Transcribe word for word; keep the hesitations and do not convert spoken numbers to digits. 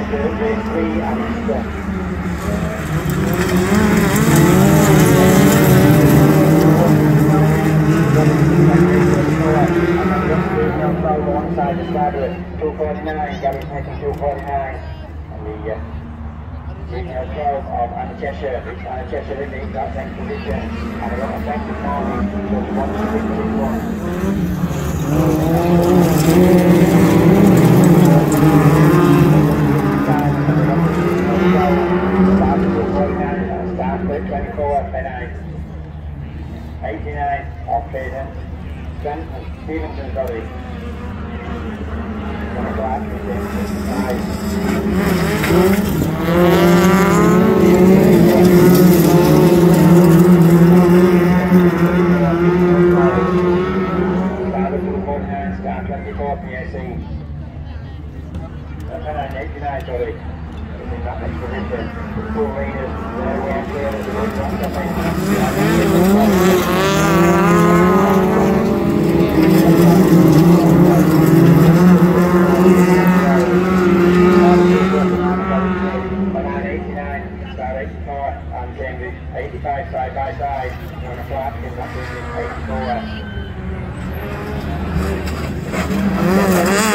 three and it's stop. Alongside the starboard, two forty-nine, Gary's making two forty-nine, and the uh, junior twelve of Anna Cheshire, which Anna Cheshire in the exact same position, and a lot of thanks this morning, just one six six one. Starboard twenty-four, Benite, eighty-nine, off Caden, Stevenson, sorry. Autograss is in fifty-five. Starboard two forty-nine, start twenty-four, P S C. Benite eighty-nine, sorry. Is in that next position. Two leaders, they're way clear of the road. And Cambridge eighty-five side by side, on a flat in that eighty-four.